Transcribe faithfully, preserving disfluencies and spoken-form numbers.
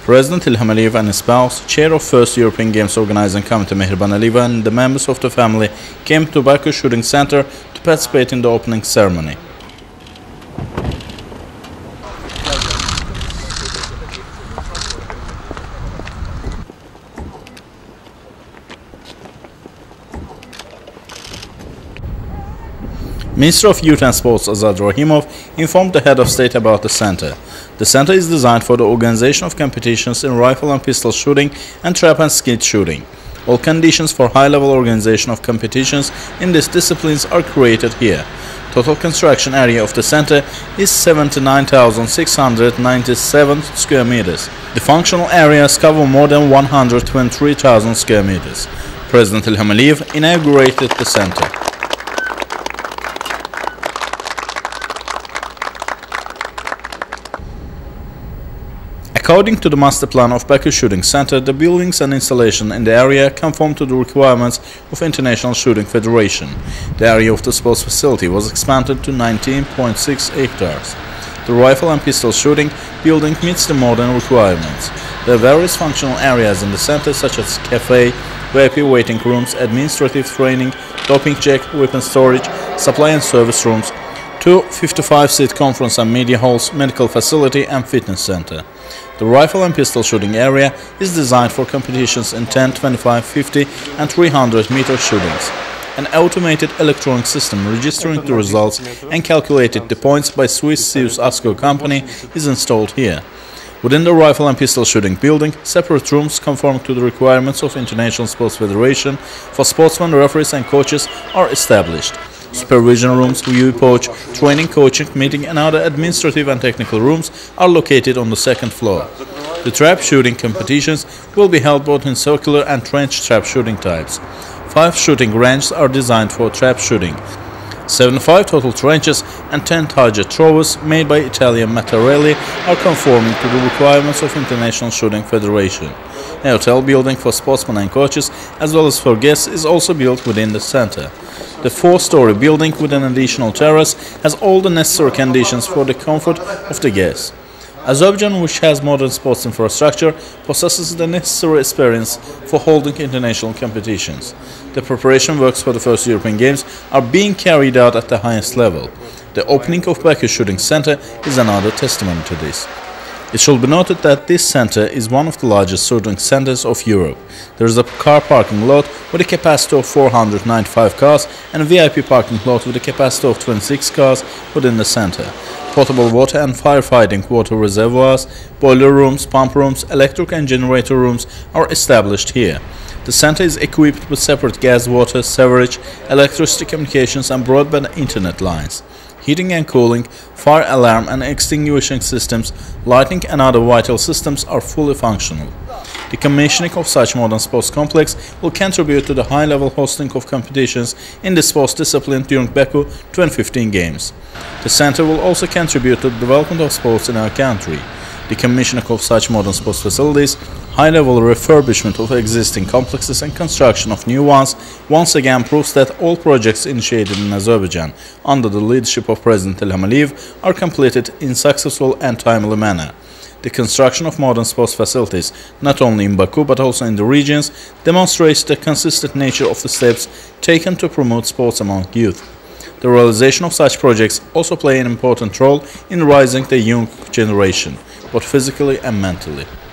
President Ilham Aliyev and his spouse, chair of first European Games Organizing Committee Mehriban Aliyeva, and the members of the family came to Baku Shooting Centre to participate in the opening ceremony. Minister of Youth and Sports Azad Rahimov informed the head of state about the center. The center is designed for the organization of competitions in rifle and pistol shooting and trap-and-skeet shooting. All conditions for high-level organization of competitions in these disciplines are created here. Total construction area of the center is seventy-nine thousand six hundred ninety-seven square meters. The functional areas cover more than one hundred twenty-three thousand square meters. President Ilham Aliyev inaugurated the center. According to the master plan of Baku Shooting Centre, the buildings and installation in the area conform to the requirements of International Shooting Federation. The area of the sports facility was expanded to nineteen point six hectares. The rifle and pistol shooting building meets the modern requirements. There are various functional areas in the center such as cafe, V I P waiting rooms, administrative training, doping check, weapon storage, supply and service rooms, two fifty-five seat conference and media halls, medical facility and fitness center. The rifle and pistol shooting area is designed for competitions in ten, twenty-five, fifty and three hundred meter shootings. An automated electronic system registering the results and calculated the points by Swiss Swiss ASCO company is installed here. Within the rifle and pistol shooting building, separate rooms conform to the requirements of International Sports Federation for sportsmen, referees and coaches are established. Supervision rooms, view pouch, training, coaching, meeting and other administrative and technical rooms are located on the second floor. The trap shooting competitions will be held both in circular and trench trap shooting types. Five shooting ranges are designed for trap shooting. seventy-five total trenches and ten target throwers made by Italian Mattarelli are conforming to the requirements of International Shooting Federation. A hotel building for sportsmen and coaches as well as for guests is also built within the center. The four-story building with an additional terrace has all the necessary conditions for the comfort of the guests. Azerbaijan, which has modern sports infrastructure, possesses the necessary experience for holding international competitions. The preparation works for the first European Games are being carried out at the highest level. The opening of Baku Shooting Centre is another testimony to this. It should be noted that this center is one of the largest shooting centers of Europe. There is a car parking lot with a capacity of four hundred ninety-five cars and a V I P parking lot with a capacity of twenty-six cars within the center. Potable water and firefighting water reservoirs, boiler rooms, pump rooms, electric and generator rooms are established here. The center is equipped with separate gas, water, sewerage, electricity, communications and broadband internet lines. Heating and cooling, fire alarm and extinguishing systems, lighting and other vital systems are fully functional. The commissioning of such modern sports complex will contribute to the high-level hosting of competitions in the sports discipline during Baku twenty fifteen Games. The center will also contribute to the development of sports in our country. The commissioning of such modern sports facilities, high-level refurbishment of existing complexes and construction of new ones once again proves that all projects initiated in Azerbaijan under the leadership of President Ilham Aliyev are completed in successful and timely manner. The construction of modern sports facilities, not only in Baku but also in the regions, demonstrates the consistent nature of the steps taken to promote sports among youth. The realization of such projects also play an important role in raising the young generation, both physically and mentally.